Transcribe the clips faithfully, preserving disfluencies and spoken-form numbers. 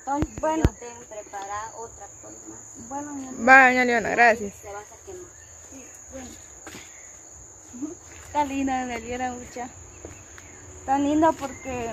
atol. Bueno, yo tengo preparada otra atol más. Bueno, va, doña Leona, gracias. Se vas a quemar. Sí, bueno. Está linda, doña Leona, mucha. Está linda porque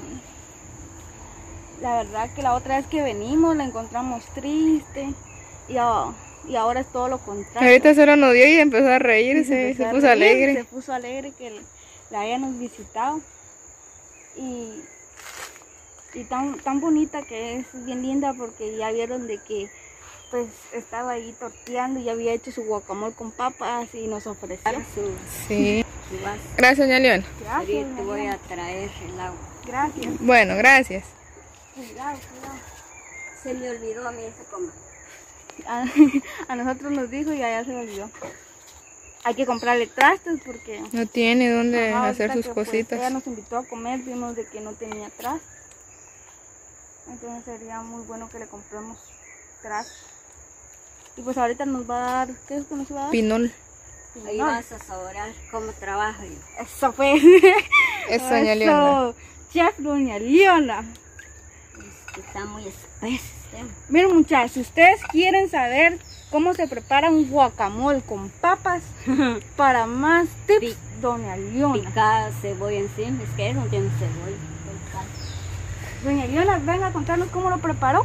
la verdad que la otra vez que venimos la encontramos triste y, oh, y ahora es todo lo contrario. Ahorita solo nos dio y empezó a reírse, Sí, se, se, se puso reír, alegre. Se puso alegre que la hayamos visitado. Y, y tan, tan bonita que es, bien linda porque ya vieron de que pues estaba ahí torteando y había hecho su guacamole con papas y nos ofreció. Su, Sí. su vaso. Gracias, doña Leona. Gracias, Ahorita doña voy Leona. a traer el agua. Gracias. Bueno, gracias. Cuidado, cuidado. Se me olvidó a mí ese coma. A, a nosotros nos dijo y a ella se lo olvidó. Hay que comprarle trastes porque No tiene dónde ajá, hacer ahorita sus que, pues, cositas. ella nos invitó a comer, vimos de que no tenía trastes. Entonces sería muy bueno que le compremos trastes. Y pues ahorita nos va a dar, ¿qué es que nos va a dar? Pinol. Ahí No. vas a saborear cómo trabajo yo. Eso fue. Eso, doña Leona. Eso, chef doña Leona. Es que está muy espeso. ¿sí? Miren muchachos, si ustedes quieren saber cómo se prepara un guacamole con papas, para más tips, Pic- doña Leona. Picada cebolla encima. Es que eso no tiene cebolla. Doña Leona, venga a contarnos cómo lo preparó.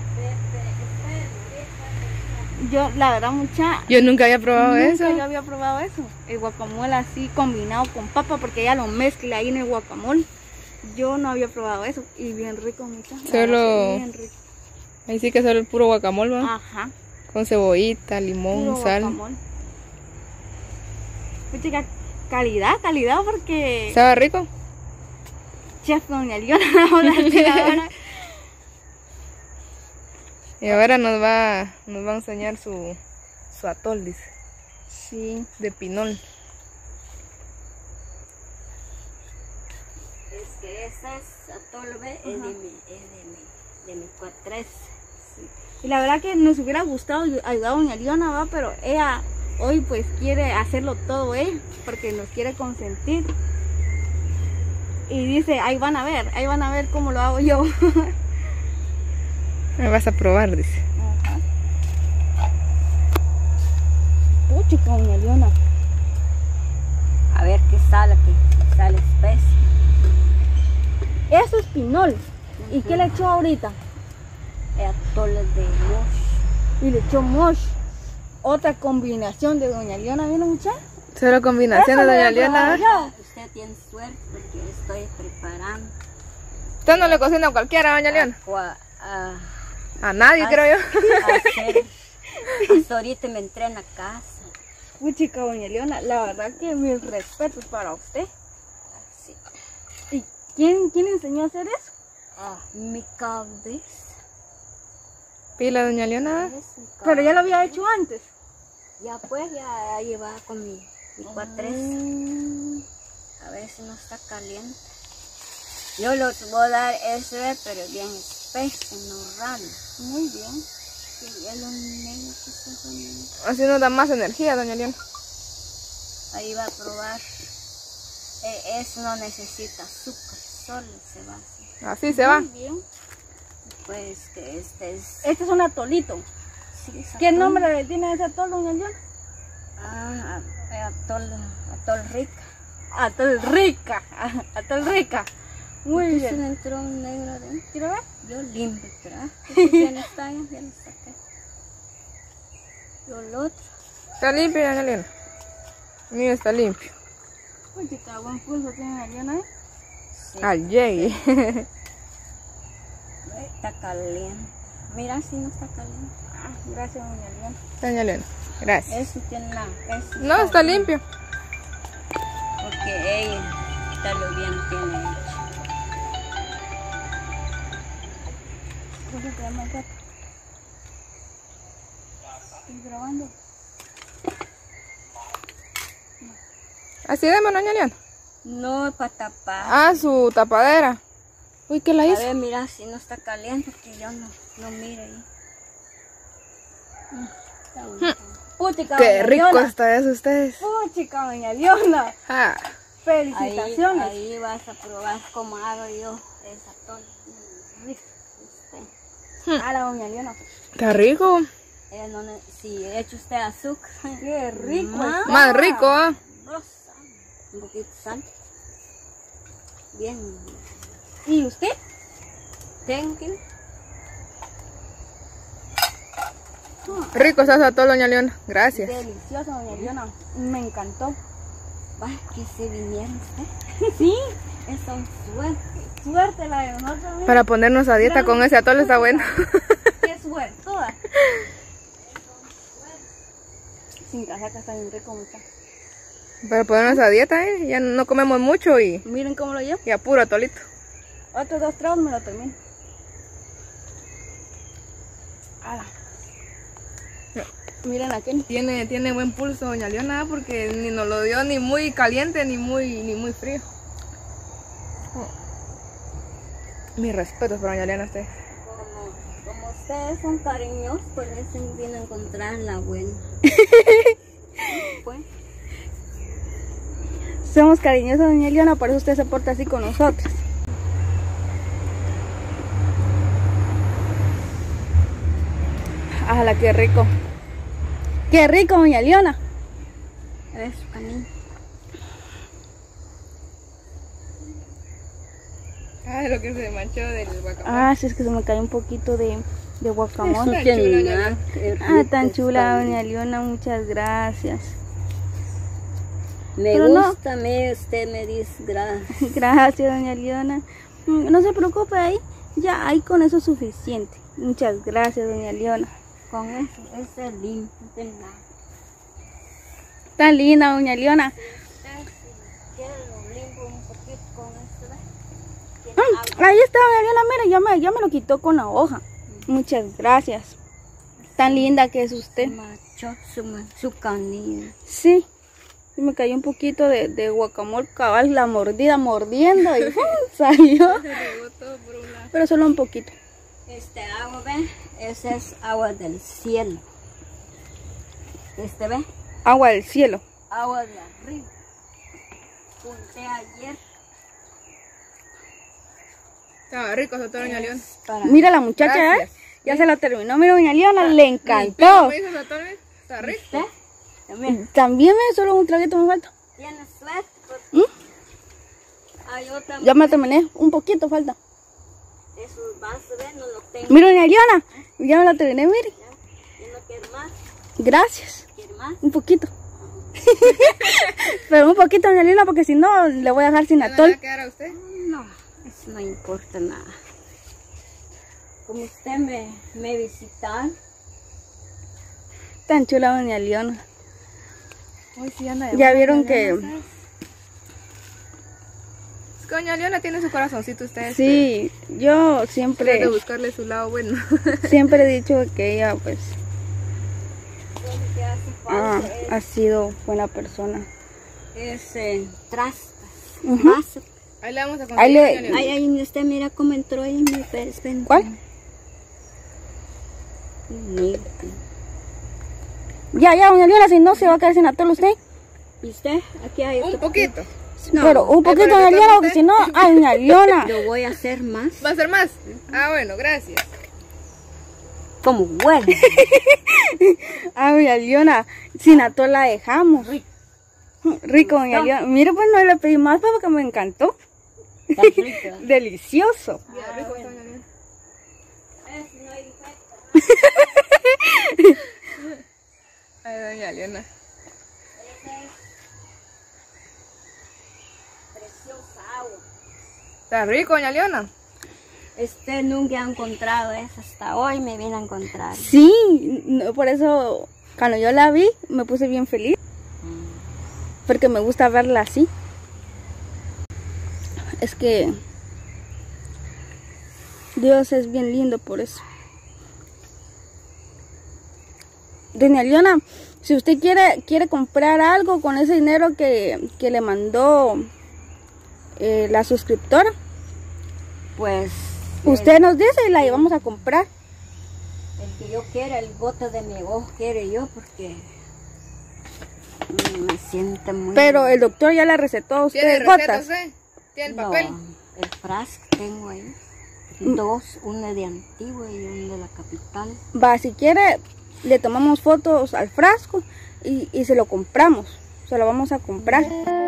Yo, la verdad, mucha... Yo nunca había probado nunca eso. yo había probado eso. El guacamole así combinado con papa, porque ella lo mezcla ahí en el guacamole. Yo no había probado eso. Y bien rico, mucha. la Solo- verdad, sí, bien rico. Ahí sí que solo el puro guacamole, ¿va? Ajá. Con cebollita, limón, Puro sal. guacamole. Pues, chica, calidad, calidad, porque ¿Estaba rico? chef doña Leona, vamos a decir ahora. Y ahora nos va, nos va a enseñar su, su atol, dice, Sí. de pinol. Es que esa es atol, ¿ve? Es de mi, es de mi, de mi cuatres. Sí. Y la verdad que nos hubiera gustado ayudar a doña Leona, va, pero ella hoy pues quiere hacerlo todo ella, porque nos quiere consentir. Y dice, ahí van a ver, ahí van a ver cómo lo hago yo. Me vas a probar, dice. Ajá. Puchica, doña Leona. A ver qué sale, que sale espeso. Eso es pinol. ¿Y qué le echó ahorita? El atol de mosh. Y le echó mosh. Otra combinación de doña Leona, ¿viene muchacha? Solo combinación de Eso lo doña voy a probar Leona. yo. Usted tiene suerte porque estoy preparando. Usted no le cocina a cualquiera, doña Leona. Agua, ah, A nadie, Ah, creo yo. hacer. Hasta ahorita me entré en la casa. Puchica, doña Leona, la verdad que mis respetos para usted. Así. ¿Y quién, quién enseñó a hacer eso? Ah, mi cabeza. Pila, doña Leona. Es mi Pero ya lo cabeza. había hecho antes. Ya pues, ya llevaba con mi, mi cuatres. Mm, A ver si no está caliente. Yo los voy a dar ese, pero bien espeso, no raro. muy bien. Y el negro que se pone. Así nos da más energía, doña Leona. Ahí va a probar. Eh, eso no necesita azúcar, solo se va a hacer. Así se va. Muy bien. Pues que este es... Este es un atolito. sí, es ¿Qué atol. nombre le tiene ese atol, doña Leona? Ah, atol, atol rica. Atol rica. Atol rica. Muy Aquí se bien. le entró un negro adentro. ¿Quiere ver? Yo limpio, ¿verdad? Ya no está, ya lo saqué. Yo lo otro. Está limpio, doña Leona. Mío está limpio. Uy, chica, buen pulso tiene doña Leona, ¿eh? Sí, Al llegue. está caliente. Mira si no está caliente. Ah, gracias, doña Leona. Doña Leona, gracias. Eso tiene nada. Eso No, está limpio. Porque ella está lo bien tiene hecho. ¿Cómo se llama el gato? ¿Estoy grabando? Así de doña Leona. No, para tapar. Ah, su tapadera. Uy, ¿qué la A hizo? ver, mira si no está caliente, porque yo no, no miro ahí. Mm, está bueno. Puchica, Qué doña rico Leona. está eso ustedes. Puchica, doña Leona. Ah, Ahí, Felicitaciones. ahí vas a probar cómo hago yo esa atol. Mm, rico, este. A la doña Leona. Está rico. Eh, no ne- si echa usted azúcar, Qué rico. Más. está. Más rico, ¿ah? rosa, un poquito de sal. Bien. ¿Y usted? Thank you. Rico está su atol, doña Leona. Gracias. Delicioso, doña Leona. Me encantó. Vaya, que se viniera usted. Sí, Es un suerte. suerte la de nosotros. mira. Para ponernos a dieta con ese atol está bueno. Qué suertuda. Sin casaca está bien rico, mucha. Para ponernos a dieta, ¿eh? Ya no comemos mucho y, Miren cómo lo llevo. y a puro atolito. Otros dos tragos me lo termino. Ala. Miren aquí. Tiene, tiene buen pulso doña Leona porque ni nos lo dio ni muy caliente ni muy, ni muy frío. Oh. Mis respetos para doña Leona ustedes. Como, como ustedes son cariñosos, por eso viene a encontrar la buena. Pues, Somos cariñosos, doña Leona, por eso usted se porta así con nosotros. ¡Hala, qué rico! ¡Qué rico, doña Leona! es su camino. Ah, lo que se manchó del guacamole. Ah, sí, es que se me cayó un poquito de, de guacamole. Tan chula, nada, qué Ah, rico tan chula, está. doña Leona, muchas gracias. Me Pero no. gusta, me, usted me dice gracias. Gracias, doña Leona. Mm, No se preocupe ahí, ya hay con eso suficiente. Muchas gracias, doña Leona. Con eso, ese limpio de nada. Tan linda, doña Leona. Usted, si quiere, lo limpio un poquito con esto, ¿ves? Tiene Mm, agua. ahí está, doña Leona, mira, ya me, ya me lo quitó con la hoja. Muchas gracias. Tan linda que es usted. Macho, su, ma- su canilla. Sí, y me cayó un poquito de, de guacamole cabal, la mordida mordiendo y ¡fum! Salió. Pero solo un poquito. Este agua, ¿ve? Ese es agua del cielo. Este, ¿ve? Agua del cielo. Agua de arriba. Junté ayer. Estaba rico su atol, doña Leona. Para Mira la muchacha, Gracias. ¿eh? Ya se la terminó. Mira, doña Leona, le Limpio, encantó. ¿me hizo su atol, eh? Está rico. usted. También. También me solo un traguito me falta. Tiene suerte. Porque ¿Mm? hay otra. Ya me la terminé. Un poquito falta. Esos vasos, ¿ve? No los tengo. Mira, doña Leona, ya me la terminé, mire. Yo no quiero más. Gracias. ¿Quiere más? Un poquito. Pero un poquito, doña Leona, porque si no, le voy a dejar sin ¿No le va atol. a quedar a usted? No, eso no importa nada. Como usted me, me visita, Tan chula, doña Leona. Hoy sí anda de Ya buena, vieron doña que... Leona, ¿sabes? Es que doña Leona tiene su corazoncito usted. Sí, yo Hay siempre, de buscarle su lado bueno. siempre he dicho que ella, pues, lo que hace ah, falta ha sido buena persona. es, es eh, trastas, Ujú. vasos. Ahí le vamos a Ahí conseguir, le- doña Leona. Ay, ay, usted mira cómo entró ahí mi pez. ¿Cuál? Mira. Ya, ya, doña Leona, si no se va a quedar sin atol usted. ¿Y usted? Aquí hay Un otro. poquito. No, Pero un pero poquito, que doña tome Leona, porque usted. si no, ay, doña Leona. Lo voy a hacer más. ¿Va a ser más? Ah, bueno, gracias. Como huele. Ay, doña Leona, sin atol la dejamos. Rico. Rico, doña Leona. Mire, pues no le pedí más, pues, porque me encantó. Está rico. Delicioso. Ya, rico está, doña Leona. Es, no hay defecto. Ay, doña Leona. Esa es preciosa agua. Está rico, doña Leona. Este nunca ha encontrado eso. Hasta hoy me viene a encontrar. Sí, no, por eso cuando yo la vi me puse bien feliz. Porque me gusta verla así. Es que Dios es bien lindo por eso. Doña Leona, si usted quiere, quiere comprar algo con ese dinero que, que le mandó eh, la suscriptora, Pues usted nos dice y la llevamos a comprar. el que yo quiera, el gota de mi ojo quiere yo porque mm, me siente muy... Pero el doctor ya la recetó a ¿Tiene usted receta gotas. usted? ¿Tiene el No, papel? el frasco tengo ahí. Dos, una de Antigua y una de la capital. Va, si quiere, le tomamos fotos al frasco y, y se lo compramos. Se lo vamos a comprar.